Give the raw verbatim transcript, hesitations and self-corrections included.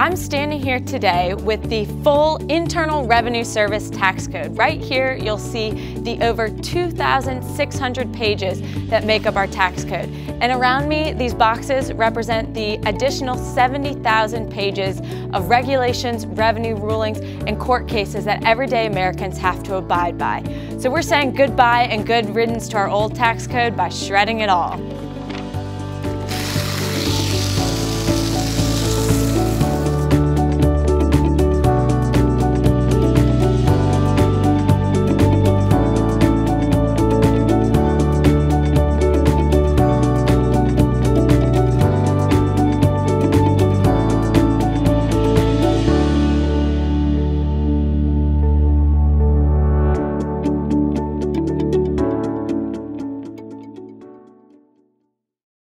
I'm standing here today with the full Internal Revenue Service tax code. Right here, you'll see the over two thousand six hundred pages that make up our tax code. And around me, these boxes represent the additional seventy thousand pages of regulations, revenue rulings, and court cases that everyday Americans have to abide by. So we're saying goodbye and good riddance to our old tax code by shredding it all.